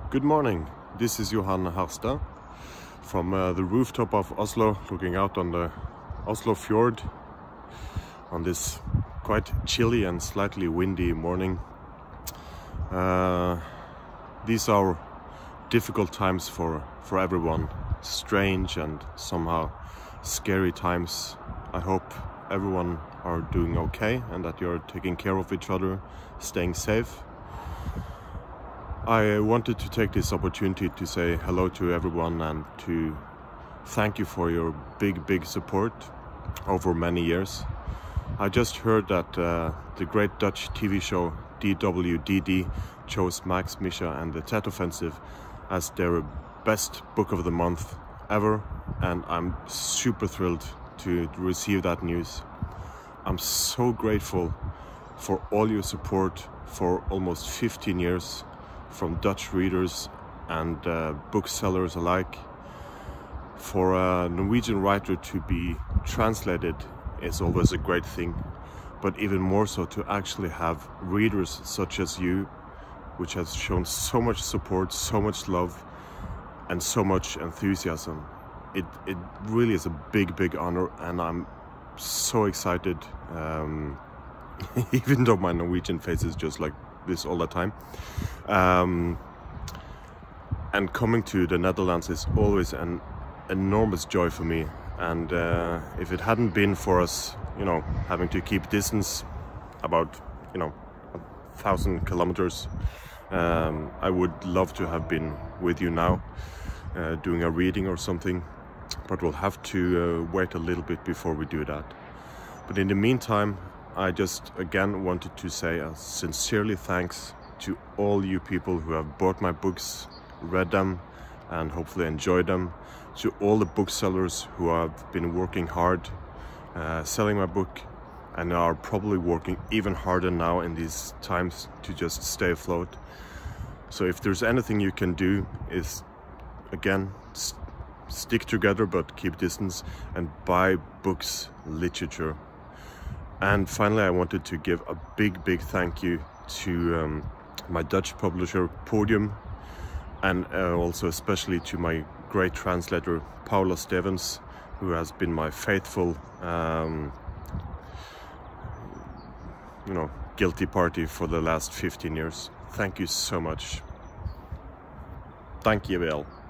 Good morning, this is Johan Harstad from the rooftop of Oslo, looking out on the Oslo fjord on this quite chilly and slightly windy morning. These are difficult times for everyone, strange and somehow scary times. I hope everyone are doing okay and that you're taking care of each other, staying safe. I wanted to take this opportunity to say hello to everyone and to thank you for your big support over many years. I just heard that the great Dutch TV show DWDD chose Max Misha and the Tet Offensive as their best book of the month ever, and I'm super thrilled to receive that news. I'm so grateful for all your support for almost 15 years from Dutch readers and booksellers alike. For a Norwegian writer to be translated is always a great thing, but even more so to actually have readers such as you, which has shown so much support, so much love and so much enthusiasm. It really is a big honor, and I'm so excited, even though my Norwegian face is just like this all the time. And coming to the Netherlands is always an enormous joy for me, and if it hadn't been for us, having to keep distance about 1,000 kilometers, I would love to have been with you now, doing a reading or something, but we'll have to wait a little bit before we do that. But in the meantime, I just again wanted to say a sincerely thanks to all you people who have bought my books, read them and hopefully enjoyed them, to all the booksellers who have been working hard selling my book and are probably working even harder now in these times to just stay afloat. So if there's anything you can do, is again stick together but keep distance and buy books, literature. And finally, I wanted to give a big thank you to my Dutch publisher Podium, and also especially to my great translator Paula Stevens, who has been my faithful guilty party for the last 15 years. Thank you so much. Dank je wel.